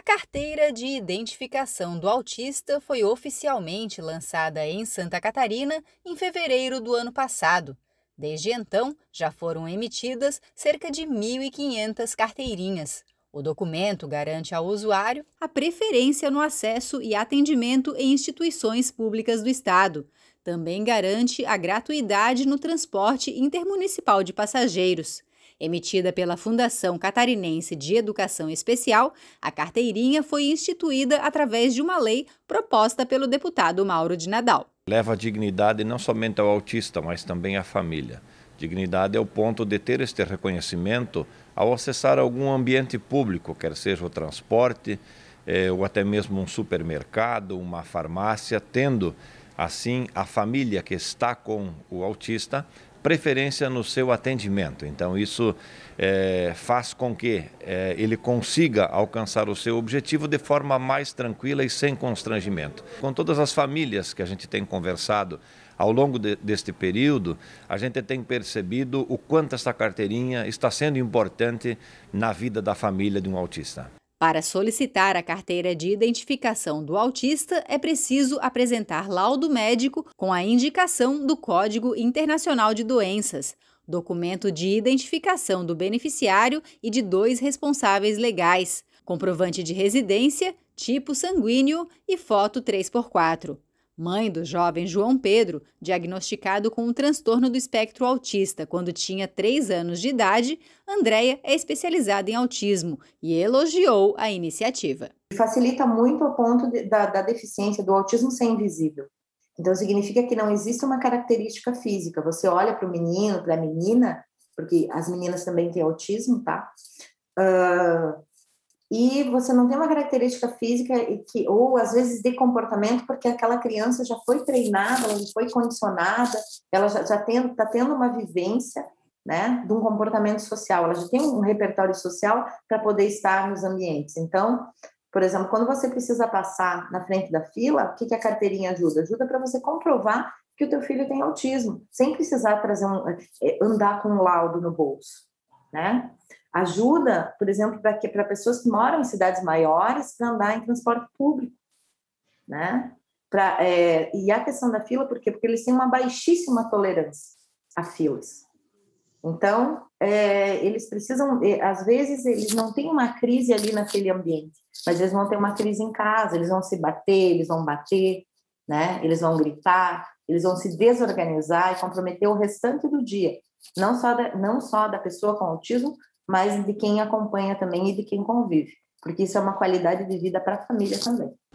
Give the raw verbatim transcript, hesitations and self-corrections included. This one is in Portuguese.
A carteira de identificação do autista foi oficialmente lançada em Santa Catarina em fevereiro do ano passado. Desde então, já foram emitidas cerca de mil e quinhentas carteirinhas. O documento garante ao usuário a preferência no acesso e atendimento em instituições públicas do Estado. Também garante a gratuidade no transporte intermunicipal de passageiros. Emitida pela Fundação Catarinense de Educação Especial, a carteirinha foi instituída através de uma lei proposta pelo deputado Mauro de Nadal. Leva dignidade não somente ao autista, mas também à família. Dignidade é o ponto de ter este reconhecimento ao acessar algum ambiente público, quer seja o transporte, eh, ou até mesmo um supermercado, uma farmácia, tendo assim a família que está com o autista preferência no seu atendimento. Então isso é, faz com que é, ele consiga alcançar o seu objetivo de forma mais tranquila e sem constrangimento. Com todas as famílias que a gente tem conversado ao longo de, deste período, a gente tem percebido o quanto essa carteirinha está sendo importante na vida da família de um autista. Para solicitar a carteira de identificação do autista, é preciso apresentar laudo médico com a indicação do Código Internacional de Doenças, documento de identificação do beneficiário e de dois responsáveis legais, comprovante de residência, tipo sanguíneo e foto três por quatro. Mãe do jovem João Pedro, diagnosticado com um transtorno do espectro autista quando tinha três anos de idade, Andréia é especializada em autismo e elogiou a iniciativa. Facilita muito o ponto de, da, da deficiência do autismo ser invisível. Então, significa que não existe uma característica física. Você olha para o menino, para a menina, porque as meninas também têm autismo, tá? Uh, e você não tem uma característica física que, ou às vezes de comportamento, porque aquela criança já foi treinada, ela já foi condicionada, ela já está tendo, tá tendo uma vivência, né, de um comportamento social, ela já tem um repertório social para poder estar nos ambientes. Então, por exemplo, quando você precisa passar na frente da fila, o que, que a carteirinha ajuda? Ajuda para você comprovar que o teu filho tem autismo, sem precisar trazer um, andar com um laudo no bolso, né? Ajuda, por exemplo, para pessoas que moram em cidades maiores para andar em transporte público, né? Pra, é, e a questão da fila, por quê? Porque eles têm uma baixíssima tolerância a filas. Então, é, eles precisam, é, às vezes, eles não têm uma crise ali naquele ambiente, mas eles vão ter uma crise em casa, eles vão se bater, eles vão bater, né? Eles vão gritar, eles vão se desorganizar e comprometer o restante do dia, não só da, não só da pessoa com autismo, mas de quem acompanha também e de quem convive, porque isso é uma qualidade de vida para a família também.